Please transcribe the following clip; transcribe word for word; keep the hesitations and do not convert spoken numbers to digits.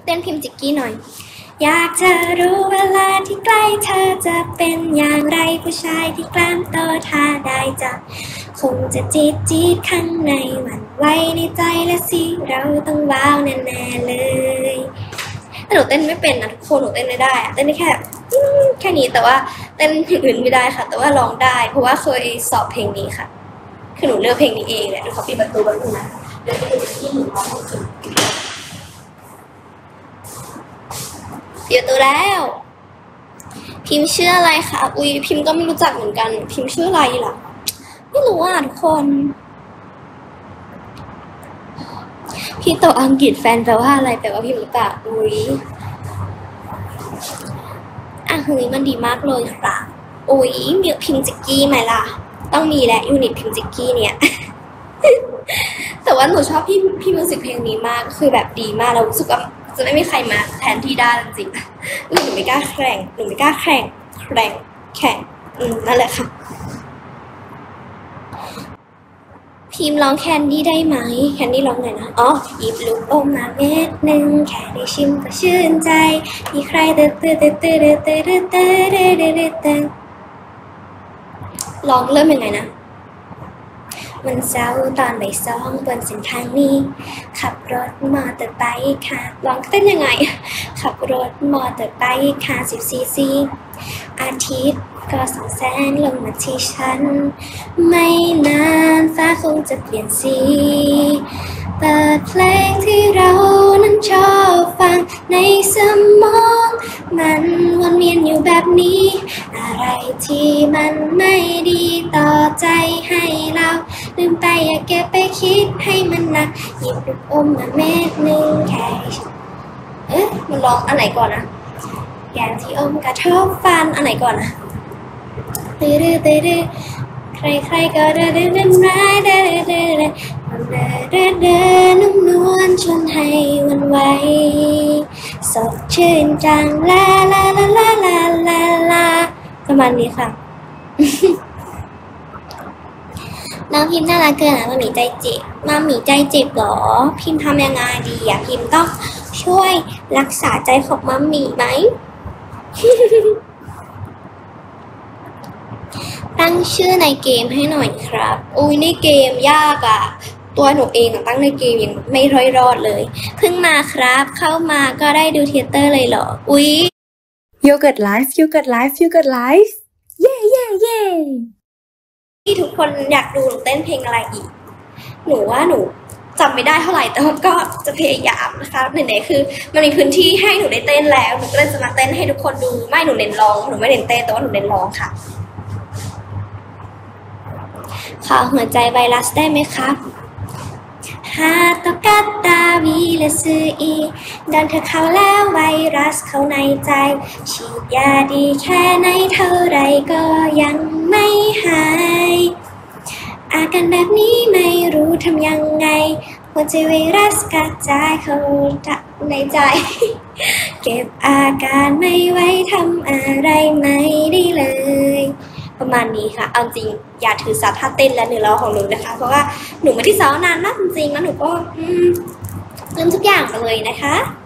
ต้นพิมพ์จิกกี้หน่อยอยากจะรู้เวลาที่ใกล้เธอจะเป็นอย่างไรผู้ชายที่กล้ามโตถ้าได้จับคงจะจี๊ดจี๊ดข้างในหวั่นไหวในใจและสิเราต้องว้าวแน่ๆเลยแต่หนูเต้นไม่เป็นนะทุกคนหนูเต้นไม่ได้อะเต้นได้แค่แค่นี้แต่ว่าเต้นอย่างอื่นไม่ได้ค่ะแต่ว่าร้องได้เพราะว่าเคยสอบเพลงนี้ค่ะคือหนูเลือกเพลงนี้เองแหละดูเขาปิดประตูบ้างนะเดี๋ยวจะดูที่หนูร้องจนปิดประตูแล้วพิมพ์ชื่ออะไรคะอุ้ยพิมพ์ก็ไม่รู้จักเหมือนกันพิมพ์ชื่ออะไรล่ะไม่รู้อ่ะทุกคนพี่โตอังกฤษแฟนแปลว่าอะไรแปลว่าพิมพ์หรือเปล่าอุ้ยอ่ะเฮ้ยมันดีมากเลยค่ะอุ้ยมีพิมพ์จิกกี้ไหมล่ะต้องมีแหละยูนิตพิมพ์จิกกี้เนี่ย แต่ว่าหนูชอบพี่พี่มิวสิกเพลงนี้มากคือแบบดีมากเรารู้สึกว่าจะไม่มีใครมาแทนที่ได้จริงๆหนูไม่กล้าแข่งหนูไม่กล้าแข่งแข่งแข่งอืมนั่นแหละค่ะพิมพ์ร้องแคนดี้ได้ไหมแคนดี้ร้องไงนะอ๋อหยิบลูกอมมาเม็ดหนึ่งแค่ได้ชิมก็ชื่นใจมีใครเตอเตอเตอเตอเตอเตอเตอเตอเตอเตอเตอร้องเริ่มยังไงนะวันเสาร์ตอนบ่ายสองบนเส้นทางนี้ขับรถมอเตอร์ไซค์ค่ะร้องเต้นยังไงขับรถมอเตอร์ไซค์ค่ะสิบซีซีอาทิตย์ก็สองแสนลงมาที่ฉันไม่นานฟ้าคงจะเปลี่ยนสีเปิดเพลงที่เรานั้นชอบฟังในสมองมันวนเวียนอยู่แบบนี้อะไรที่มันไม่ดีต่อใจให้เราลืมไปอย่าเก็บไปคิดให้มันหนักหยิบลูกอมมาเม็ดหนึ่งแค่เอ๊ะมันร้องอันไหนก่อนนะแกงที่อมกระทบฟันอันไหนก่อนนะตื้อตื้อตื้อใครใครก็เดินเดินเดินร้ายเดินเดินเดินเดินเดินเดินนุ่มนวลชวนให้วันไหวสดชื่นจังลาลาลาลาลาลาลาประมาณนี้ค่ะ น้องพิมพ์น่ารักเกินอ่ะมามีใจเจ็บมามีใจเจ็บหรอพิมพ์ทำยังไงดีอ่ะพิมพ์ต้องช่วยรักษาใจของมัมมี่ไหม ตั้งชื่อในเกมให้หน่อยครับอุ้ยในเกมยากอ่ะตัวหนูเองตั้งในเกมยังไม่ร้อยรอดเลยเพิ่งมาครับเข้ามาก็ได้ดูเทเตอร์เลยเหรออุ้ยโยเกิร์ตไลฟ์โยเกิร์ตไลฟ์โยเกิร์ตไลฟ์เย่เย่เย่ที่ทุกคนอยากดูหนูเต้นเพลงอะไรอีกหนูว่าหนูจำไม่ได้เท่าไหร่แต่ก็จะพยายามนะคะไหนๆคือมันมีพื้นที่ให้หนูได้เต้นแล้วหนูก็เลยจะมาเต้นให้ทุกคนดูไม่หนูเน้นร้องหนูไม่เน้นเต้นแต่ว่าหนูเน้นร้องค่ะขอหัวใจไวรัสได้ไหมครับฮาโตกัตตาวีและซืออีดันเธอเข้าแล้วไวรัสเข้าในใจฉีดยาดีแค่ไหนเท่าไรก็ยังไม่หายอาการแบบนี้ไม่รู้ทำยังไงหัวใจไวรัสกระจายเข้าในใจเก็บอาการไม่ไว้ทำอะไรไม่ได้เลยประมาณนี้ค่ะเอาจริงอย่าถือสาท่าเต้นและเนื้อร้องของหนูนะคะเพราะว่าหนูไม่ได้ซ้อมนานมากจริงๆแล้วหนูก็ลืมทุกอย่างเลยนะคะ